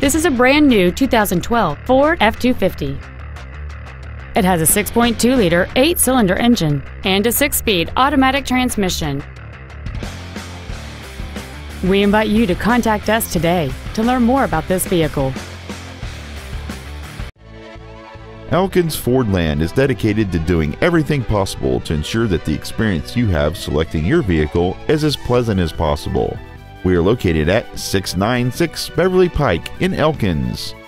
This is a brand new 2012 Ford F-250. It has a 6.2-liter 8-cylinder engine and a 6-speed automatic transmission. We invite you to contact us today to learn more about this vehicle. Elkins Fordland is dedicated to doing everything possible to ensure that the experience you have selecting your vehicle is as pleasant as possible. We are located at 696 Beverly Pike in Elkins.